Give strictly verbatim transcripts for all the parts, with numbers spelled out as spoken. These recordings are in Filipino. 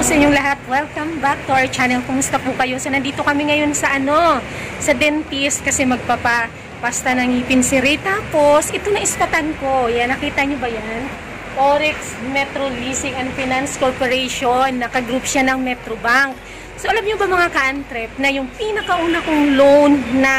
sa inyong lahat. Welcome back to our channel. Kumusta po kayo? So, nandito kami ngayon sa ano, sa dentist kasi magpapapasta ng ngipin si Ray. Tapos, ito na iskatan ko. Yan, nakita nyo ba yan? Oryx Metro Leasing and Finance Corporation. Nakagroup siya ng Metrobank. So, alam nyo ba mga ka-antrep na yung pinakauna kong loan na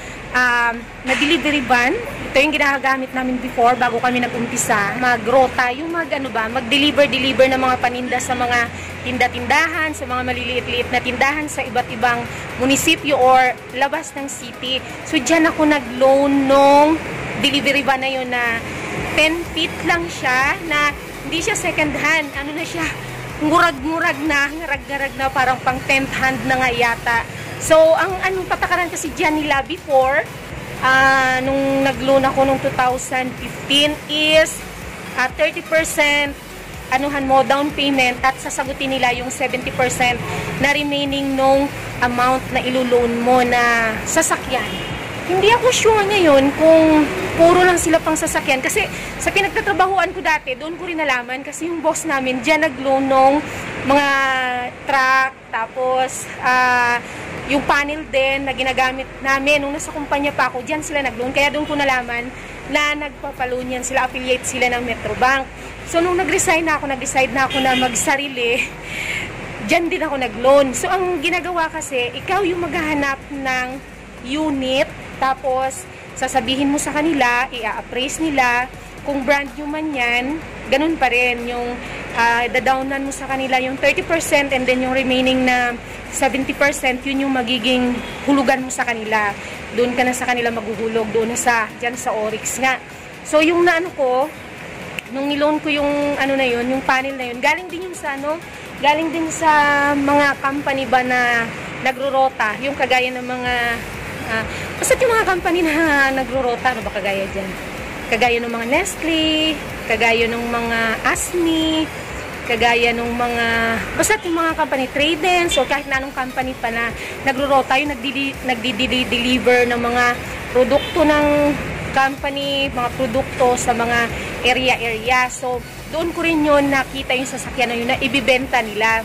um, na delivery van, ito yung ginagamit namin before bago kami nag-umpisa, mag-rota, yung mag, ano ba, mag-deliver-deliver ng mga paninda sa mga tinda-tindahan, sa mga maliliit-liit na tindahan sa iba't ibang munisipyo or labas ng city. So, dyan ako nag-loan nung delivery van na yun na ten feet lang siya, na hindi siya second hand, ano na siya, ngurag-ngurag na, ngarag-ngarag na, parang pang tenth hand na nga yata. So, ang anong patakaran kasi dyan nila before, uh, nung nag-loan ako nung two thousand fifteen is uh, thirty percent anuhan mo, down payment, at sasagutin nila yung seventy percent na remaining nung amount na ilo-loan mo na sasakyan. Hindi ako sure ngayon kung puro lang sila pang sasakyan. Kasi sa pinagtatrabahuan ko dati, doon ko rin nalaman kasi yung boss namin, dyan nag-loan nung mga truck, tapos uh, yung panel din na ginagamit namin nung nasa kumpanya pa ako, dyan sila nag-loan. Kaya doon ko nalaman na nagpapaloan yan sila, affiliate sila ng Metrobank. So nung nag-resign na ako, nag-decide na ako na magsarili, dyan din ako nag-loan. So ang ginagawa kasi, ikaw yung maghahanap ng unit, tapos sasabihin mo sa kanila, i-appraise nila, kung brand new man yan, ganun pa rin, yung uh, dadownan mo sa kanila yung thirty percent and then yung remaining na seventy percent, yun yung magiging hulugan mo sa kanila. Doon ka na sa kanila maghuhulog, doon na sa, dyan sa Oryx nga. So yung naano ko, nung niloan ko yung ano na yun, yung panel na yun, galing din yung sa ano, galing din sa mga company ba na nagro-rota, yung kagaya ng mga Uh, basta yung mga company na nagro-rota, ano ba kagaya dyan? Kagaya ng mga Nestle, kagaya ng mga Asmi, kagaya ng mga, basta yung mga company, Tradens, o kahit na anong company pa na nagro-rota, yung nagdi-deliver ng mga produkto ng company, mga produkto sa mga area-area. So, doon ko rin yun nakita yung sasakyan na yun na ibibenta nila.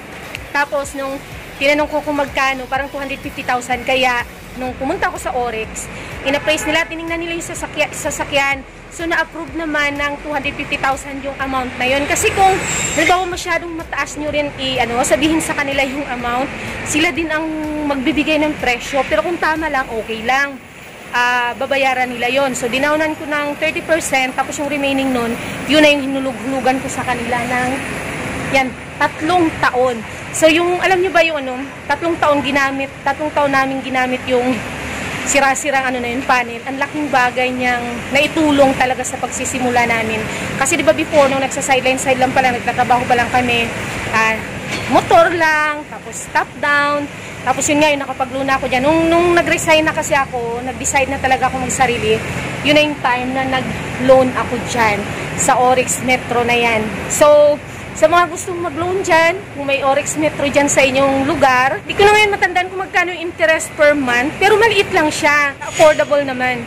Tapos, nung tinanong ko kung magkano, parang two hundred fifty thousand, kaya nung pumunta ako sa Oryx, ina-price nila, tinignan nila yung sasakyan, sasakyan. So, na-approve naman ng two hundred fifty thousand yung amount na yun. Kasi kung, halimbawa masyadong mataas nyo rin, i, ano, sabihin sa kanila yung amount, sila din ang magbibigay ng presyo. Pero kung tama lang, okay lang. Uh, babayaran nila yon. So, dinaunan ko ng thirty percent, tapos yung remaining nun, yun na yung hinulug-hulugan ko sa kanila ng, yan, tatlong taon. So, yung, alam nyo ba yung ano, tatlong taon ginamit, tatlong taon namin ginamit yung sira-sirang ano na yun, panel. Ang laking bagay niyang naitulong talaga sa pagsisimula namin. Kasi di ba before, nung nagsa-sideline-side lang pala, nagtatrabaho pa lang kami, uh, motor lang, tapos top down, tapos yun nga, yung nakapag-loan ako dyan. Nung, nung nag-resign na kasi ako, nag-decide na talaga ako magsarili, yun na yung time na nag-loan ako dyan sa Oryx Metro na yan. So, sa mga gustong mag-loan dyan, kung may Oryx Metro dyan sa inyong lugar, di ko na ngayon matandaan kung magkano yung interest per month, pero maliit lang siya, affordable naman.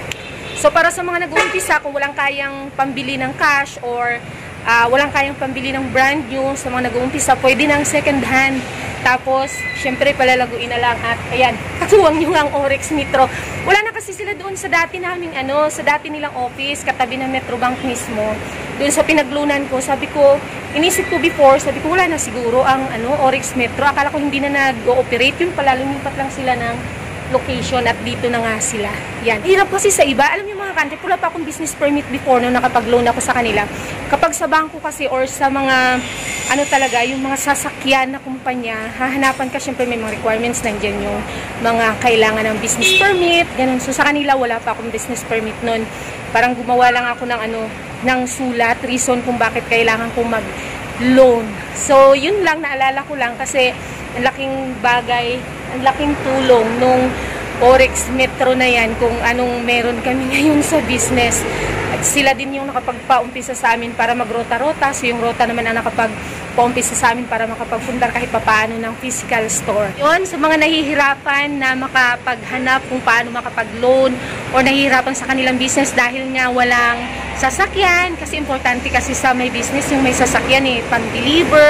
So para sa mga nag-uumpisa, kung walang kayang pambili ng cash or uh, walang kayang pambili ng brand new, sa mga nag-uumpisa, pwede ng second hand. Tapos, syempre, palalaguin na lang at, ayan, katuwang nyo ang Oryx Metro. Wala na kasi sila doon sa dati naming, ano, sa dati nilang office, katabi ng Metrobank mismo. Doon sa pinaglunan ko, sabi ko, inisip ko before, sabi ko, wala na siguro ang, ano, Oryx Metro. Akala ko hindi na nag-ooperate yun, pala lumipat lang sila ng location at dito na nga sila. Yan. Hirap kasi sa iba. Alam niyo mga country, wala pa akong business permit before nung nakapag-loan ako sa kanila. Kapag sa bangko kasi or sa mga ano talaga, yung mga sasakyan na kumpanya, hahanapan ka, syempre may mga requirements, nandiyan yung mga kailangan ng business permit, ganun. So sa kanila wala pa akong business permit nun. Parang gumawa lang ako ng ano, ng sulat, reason kung bakit kailangan kong mag-loan. So yun lang, naalala ko lang kasi ang laking bagay, ang laking tulong nung Oryx Metro na yan kung anong meron kami ngayon sa business. At sila din yung nakapagpaumpisa sa amin para magrota-rota. So yung rota naman ang nakapagpaumpisa sa amin para makapagpundar kahit papaano ng physical store. Yun, sa mga nahihirapan na makapaghanap kung paano makapag-loan o nahihirapan sa kanilang business dahil nga walang sasakyan. Kasi importante kasi sa may business yung may sasakyan eh, pang-deliver,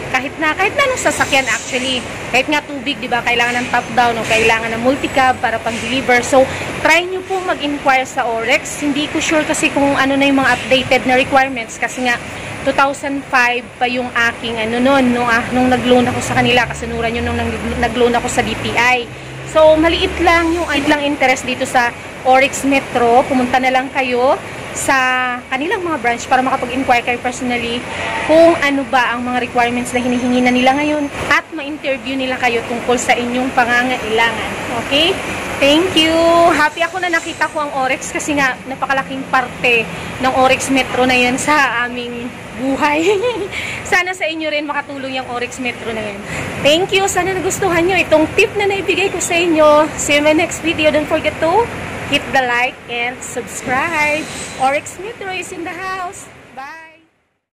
kahit na kahit na anong sasakyan actually, kahit nga tubig, di ba, kailangan ng top down o kailangan ng multicab para pang-deliver. So try nyo po mag-inquire sa Orex. Hindi ko sure kasi kung ano na yung mga updated na requirements kasi nga two thousand five pa yung aking ano noon, nung, ah, nung nag-loan ako sa kanila, kasunuran yun nung nag-loan ako sa D T I. So maliit lang yung maliit lang interest dito sa Orex Metro. Pumunta na lang kayo sa kanilang mga branch para makapag-inquire kayo personally kung ano ba ang mga requirements na hinihingi na nila ngayon at ma-interview nila kayo tungkol sa inyong pangangailangan. Okay? Thank you! Happy ako na nakita ko ang Orex kasi nga napakalaking parte ng Orex Metro na yan sa aming buhay. Sana sa inyo rin makatulong yung Orex Metro na yan. Thank you! Sana nagustuhan nyo itong tip na naibigay ko sa inyo. See you in my next video. Don't forget to hit the like and subscribe. Orex Metro is in the house. Bye!